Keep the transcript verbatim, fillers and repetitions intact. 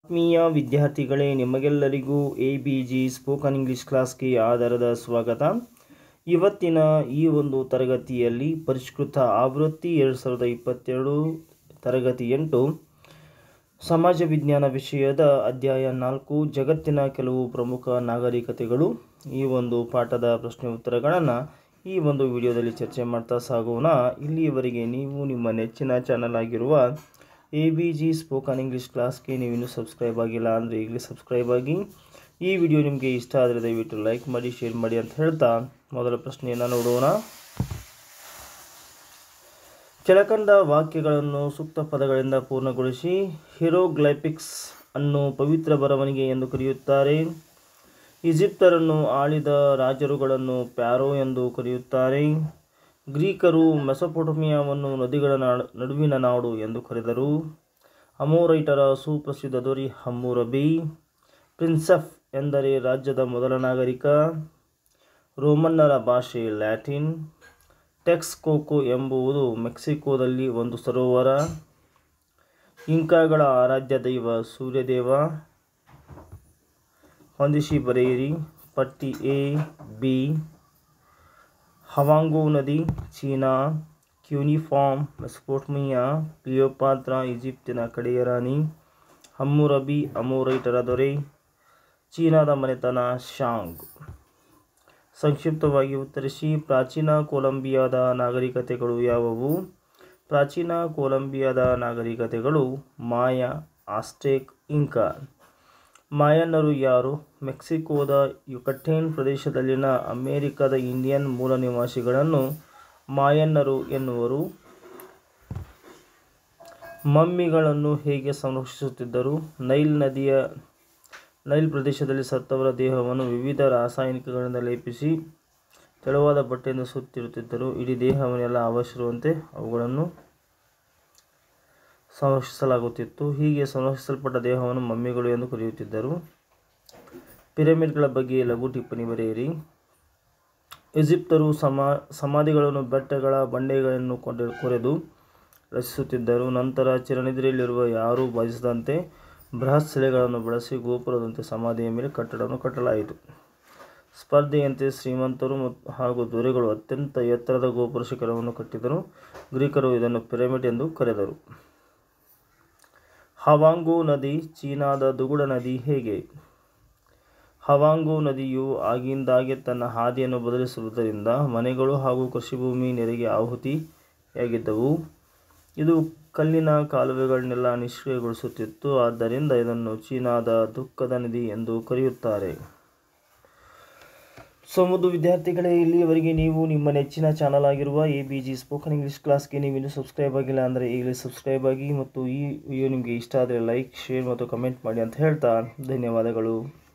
ಆತ್ಮೀಯ ವಿದ್ಯಾರ್ಥಿಗಳೇ, ನಿಮಗೆಲ್ಲರಿಗೂ A B G spoken English ಕ್ಲಾಸ್ಗೆ ಆಧಾರದ ಸ್ವಾಗತ. ಇವತ್ತಿನ ಈ ಒಂದು ತರಗತಿಯಲ್ಲಿ ಪರಿಷ್ಕೃತ ಆವೃತ್ತಿ ಎರಡು ಸಾವಿರದ ಇಪ್ಪತ್ತೆರಡು ತರಗತಿ ಎಂಟು ಸಮಾಜ ವಿಜ್ಞಾನ ವಿಷಯದ ಅಧ್ಯಾಯ ನಾಲ್ಕು ಜಗತ್ತಿನ ಕೆಲವು ಪ್ರಮುಖ ನಾಗರಿಕತೆಗಳು ಈ ಒಂದು ಪಾಠದ ಪ್ರಶ್ನೆ ಉತ್ತರಗಳನ್ನು ಈ ಒಂದು ವಿಡಿಯೋದಲ್ಲಿ ಚರ್ಚೆ ಮಾಡ್ತಾ ಸಾಗೋಣ. ಇಲ್ಲಿಯವರೆಗೆ ನೀವು ನಿಮ್ಮ ನೆಚ್ಚಿನ ಚಾನಲ್ ಆಗಿರುವ A B G spoken English ಕ್ಲಾಸ್ಗೆ ನೀವು ಇನ್ನೂ ಸಬ್ಸ್ಕ್ರೈಬ್ ಆಗಿಲ್ಲ ಅಂದರೆ ಈಗಲೇ ಸಬ್ಸ್ಕ್ರೈಬ್ ಆಗಿ. ಈ ವಿಡಿಯೋ ನಿಮಗೆ ಇಷ್ಟ ಆದರೆ ದಯವಿಟ್ಟು ಲೈಕ್ ಮಾಡಿ, ಶೇರ್ ಮಾಡಿ ಅಂತ ಹೇಳ್ತಾ ಮೊದಲ ಪ್ರಶ್ನೆಯನ್ನು ನೋಡೋಣ. ಕೆಳಕಂಡ ವಾಕ್ಯಗಳನ್ನು ಸೂಕ್ತ ಪದಗಳಿಂದ ಪೂರ್ಣಗೊಳಿಸಿ. ಹೀರೋಗ್ಲೈಪಿಕ್ಸ್ ಅನ್ನು ಪವಿತ್ರ ಬರವಣಿಗೆ ಎಂದು ಕರೆಯುತ್ತಾರೆ. ಈಜಿಪ್ತರನ್ನು ಆಳಿದ ರಾಜರುಗಳನ್ನು ಪ್ಯಾರೋ ಎಂದು ಕರೆಯುತ್ತಾರೆ. ಗ್ರೀಕರು ಮೆಸೊಪೊಟೇಮಿಯಾವನ್ನು ನದಿಗಳ ನಡುವಿನ ನಾಡು ಎಂದು ಕರೆದರು. ಅಮೋರೈಟರ ಸುಪ್ರಸಿದ್ಧ ದೊರೆ ಹಮ್ಮುರಬಿ. ಪ್ರಿನ್ಸೆಪ್ ಎಂದರೆ ರಾಜ್ಯದ ಮೊದಲ ನಾಗರಿಕ. ರೋಮನ್ನರ ಭಾಷೆ ಲ್ಯಾಟಿನ್. ಟೆಕ್ಸ್ಕೋಕೊ ಎಂಬುದು ಮೆಕ್ಸಿಕೋದಲ್ಲಿ ಒಂದು ಸರೋವರ. ಇಂಕಾಗಳ ಆರಾಧ್ಯ ದೈವ ಸೂರ್ಯದೇವ. ಹೊಂದಿಸಿ ಬರೆಯಿರಿ. ಪಟ್ಟಿ ಎ ಬಿ. ಹವಾಂಗೋ ನದಿ ಚೀನಾ. ಕ್ಯೂನಿಫಾರ್ಮ್ ಮೆಸೊಪೊಟೇಮಿಯಾ. ಕ್ಲಿಯೋಪಾತ್ರ ಈಜಿಪ್ತಿನ ಕಡೆಯ ರಾಣಿ. ಹಮ್ಮುರಬಿ ಅಮೋರೈಟರ ದೊರೆ. ಚೀನಾದ ಮನೆತನ ಶಾಂಗ್. ಸಂಕ್ಷಿಪ್ತವಾಗಿ ಉತ್ತರಿಸಿ. ಪ್ರಾಚೀನ ಕೊಲಂಬಿಯಾದ ನಾಗರಿಕತೆಗಳು ಯಾವುವು? ಪ್ರಾಚೀನ ಕೊಲಂಬಿಯಾದ ನಾಗರಿಕತೆಗಳು ಮಾಯಾ, ಆಸ್ಟೆಕ್, ಇಂಕಾ. ಮಾಯನ್ನರು ಯಾರು? ಮೆಕ್ಸಿಕೋದ ಯುಕಟೇನ್ ಪ್ರದೇಶದಲ್ಲಿನ ಅಮೆರಿಕದ ಇಂಡಿಯನ್ ಮೂಲ ನಿವಾಸಿಗಳನ್ನು ಮಾಯನ್ನರು ಎನ್ನುವರು. ಮಮ್ಮಿಗಳನ್ನು ಹೇಗೆ ಸಂರಕ್ಷಿಸುತ್ತಿದ್ದರು? ನೈಲ್ ನದಿಯ ನೈಲ್ ಪ್ರದೇಶದಲ್ಲಿ ಸತ್ತವರ ದೇಹವನ್ನು ವಿವಿಧ ರಾಸಾಯನಿಕಗಳಿಂದ ಲೇಪಿಸಿ ತೆಳುವಾದ ಬಟ್ಟೆಯಿಂದ ಸುತ್ತಿರುತ್ತಿದ್ದರು. ಇಡೀ ದೇಹವನ್ನೆಲ್ಲ ಅವಶ್ಯವಿರುವಂತೆ ಅವುಗಳನ್ನು ಸಂರಕ್ಷಿಸಲಾಗುತ್ತಿತ್ತು. ಹೀಗೆ ಸಂರಕ್ಷಿಸಲ್ಪಟ್ಟ ದೇಹವನ್ನು ಮಮ್ಮಿಗಳು ಎಂದು ಕರೆಯುತ್ತಿದ್ದರು. ಪಿರಮಿಡ್ಗಳ ಬಗ್ಗೆ ಲಘು ಟಿಪ್ಪಣಿ ಬರೆಯಿರಿ. ಈಜಿಪ್ತರು ಸಮಾ ಸಮಾಧಿಗಳನ್ನು ಬೆಟ್ಟಗಳ ಬಂಡೆಗಳನ್ನು ಕೊರೆದು ರಚಿಸುತ್ತಿದ್ದರು. ನಂತರ ಚಿರನಿದ್ರೆಯಲ್ಲಿರುವ ಯಾರೂ ಬಾಧಿಸದಂತೆ ಬೃಹತ್ ಶಿಲೆಗಳನ್ನು ಬಳಸಿ ಗೋಪುರದಂತೆ ಸಮಾಧಿಯ ಮೇಲೆ ಕಟ್ಟಡವನ್ನು ಕಟ್ಟಲಾಯಿತು. ಸ್ಪರ್ಧೆಯಂತೆ ಶ್ರೀಮಂತರು ಹಾಗೂ ದೊರೆಗಳು ಅತ್ಯಂತ ಎತ್ತರದ ಗೋಪುರ ಶಿಖರವನ್ನು ಕಟ್ಟಿದರು. ಗ್ರೀಕರು ಇದನ್ನು ಪಿರಮಿಡ್ ಎಂದು ಕರೆದರು. ಹವಾಂಗೋ ನದಿ ಚೀನಾದ ದುಗುಡ ನದಿ ಹೇಗೆ? ಹವಾಂಗೋ ನದಿಯು ಆಗಿಂದಾಗೆ ತನ್ನ ಹಾದಿಯನ್ನು ಬದಲಿಸುವುದರಿಂದ ಮನೆಗಳು ಹಾಗೂ ಕೃಷಿಭೂಮಿ ನೆರೆಗೆ ಆಹುತಿಯಾಗಿದ್ದವು. ಇದು ಕಲ್ಲಿನ ಕಾಲುವೆಗಳನ್ನೆಲ್ಲ ನಿಷ್ಕ್ರಿಯಗೊಳಿಸುತ್ತಿತ್ತು. ಆದ್ದರಿಂದ ಇದನ್ನು ಚೀನಾದ ದುಃಖದ ನದಿ ಎಂದು ಕರೆಯುತ್ತಾರೆ. ಸೊ ಮುದ್ದು ವಿದ್ಯಾರ್ಥಿಗಳೇ, ಇಲ್ಲಿಯವರೆಗೆ ನೀವು ನಿಮ್ಮ ನೆಚ್ಚಿನ ಚಾನಲ್ ಆಗಿರುವ A B G spoken English ಕ್ಲಾಸ್ಗೆ ನೀವು ಇನ್ನೂ ಸಬ್ಸ್ಕ್ರೈಬ್ ಆಗಿಲ್ಲ ಅಂದರೆ ಈಗಲೇ ಸಬ್ಸ್ಕ್ರೈಬ್ ಆಗಿ ಮತ್ತು ಈ ವಿಡಿಯೋ ನಿಮಗೆ ಇಷ್ಟ ಆದರೆ ಲೈಕ್, ಶೇರ್ ಮತ್ತು ಕಮೆಂಟ್ ಮಾಡಿ ಅಂತ ಹೇಳ್ತಾ ಧನ್ಯವಾದಗಳು.